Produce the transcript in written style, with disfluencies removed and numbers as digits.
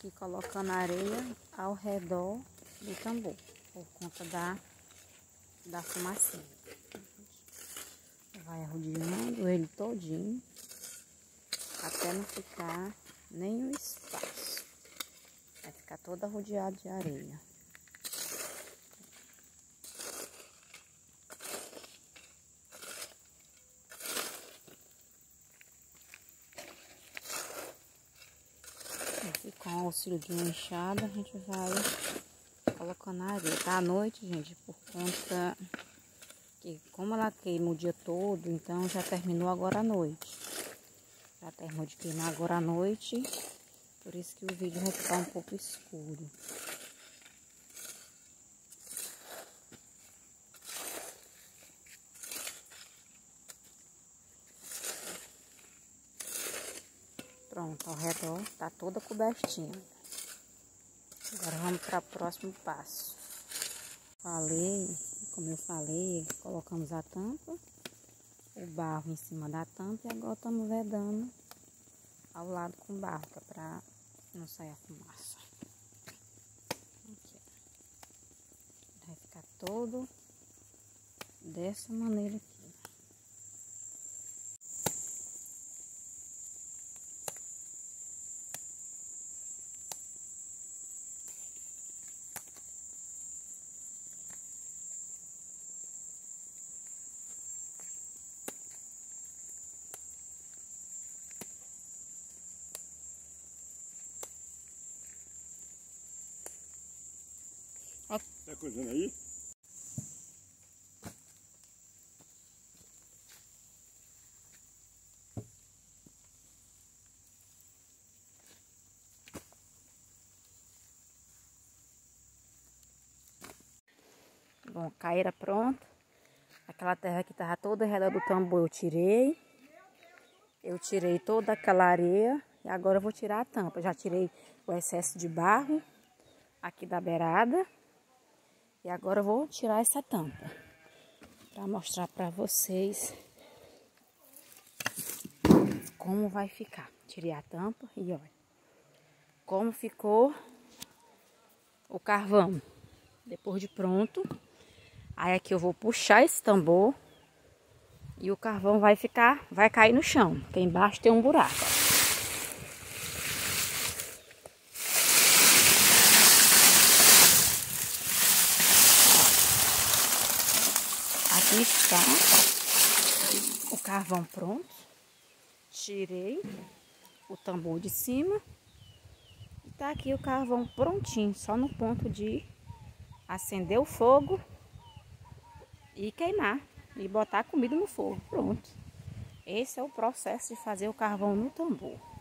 aqui colocando areia ao redor do tambor, por conta da fumacinha. Vai rodeando ele todinho, até não ficar nenhum espaço. Vai ficar toda rodeada de areia. E com o auxílio de uma enxada, a gente vai colocando a areia. Tá à noite, gente, por conta que como ela queima o dia todo, então já terminou agora à noite. Já terminou de queimar agora à noite, por isso que o vídeo vai ficar um pouco escuro. Pronto, ao redor tá toda cobertinha. Agora vamos para o próximo passo. Como eu falei, colocamos a tampa, o barro em cima da tampa e agora estamos vedando ao lado com barro, que é para não sair a fumaça. Aqui. Vai ficar todo dessa maneira aqui. Tá coisando aí? Bom, caíra pronto. Aquela terra que tava toda ao redor do tambor eu tirei. Eu tirei toda aquela areia e agora eu vou tirar a tampa. Já tirei o excesso de barro aqui da beirada. E agora eu vou tirar essa tampa para mostrar para vocês como vai ficar. Tirei a tampa e olha como ficou o carvão depois de pronto. Aí aqui eu vou puxar esse tambor e o carvão vai cair no chão, porque embaixo tem um buraco. Aqui está o carvão pronto. Tirei o tambor de cima. E tá aqui o carvão prontinho, só no ponto de acender o fogo e queimar. E botar a comida no fogo. Pronto. Esse é o processo de fazer o carvão no tambor.